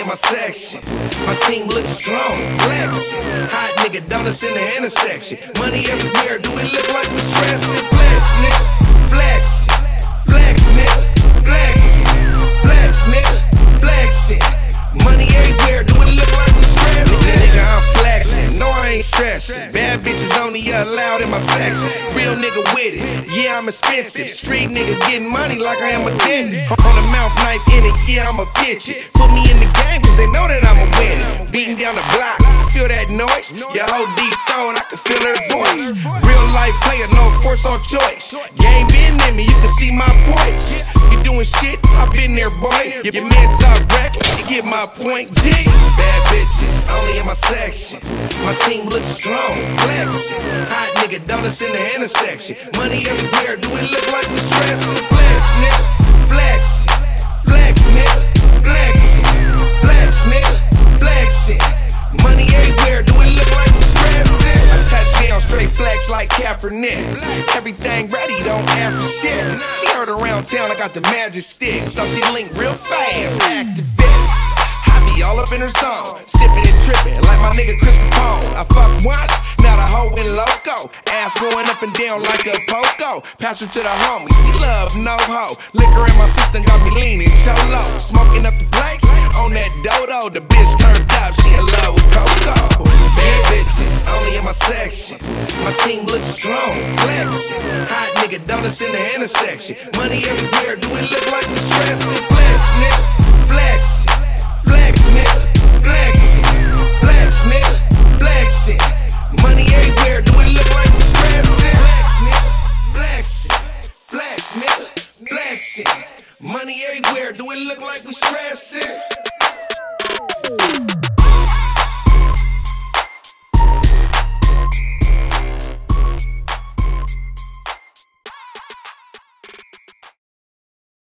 in my section. My team looks strong, flexing. Hot nigga donuts in the intersection. Money everywhere, do it look like we stressing? Flex, nigga, flexing. Flex, nigga, flexing. Flex, nigga, flexing. Money everywhere, do it look like we stressing? Nigga, I'm flexing, no I ain't stressing. Bad bitches only allowed in my section. Real nigga with it, yeah I'm expensive. Street nigga getting money like I am a dentist. On a mouth knife in it, yeah I'ma pitch it. Put me in the game cause they know that I'ma win it. Beating down the block, feel that noise? Your whole deep throat, I can feel her voice. Real life player, no force or choice. Game been in me, you can see my points. You doing shit, I been there boy. Your man talk reckless, you get my point, G. Bad bitches, only in my section. My team looks strong, flexing. Hot nigga donuts in the intersection. Money everywhere, do it look like we stressing? Flex, nigga, flexing. Flex, nigga, flexing. Flex, nigga, flexing. Money everywhere, do it look like we stressing? I touch down straight flex like Kaepernick. Everything ready, don't ask for shit. She heard around town I got the magic stick, so she linked real fast. Activist, I be all up in her zone, sipping and tripping like my nigga Chris Capone. I fuck once, now the hoe in loco. Ass going up and down like a poco. Pass her to the homies, we love no hoe. Liquor in my system got me leaning cholo. Smoking up the place on that dodo. The bitch turned up, she in love with Coco. Bad bitches, only in my section. My team looks strong, flexing. Hot nigga donuts in the intersection. Money everywhere, do it look like we stressing? Flex, nigga, flexing. Flex, nigga, flexing. Flex, nigga, flexing. Money everywhere, do it look like we stressing? Flex, nigga, flexing. Flex, nigga, flexing. Money everywhere, do it look like we stressing?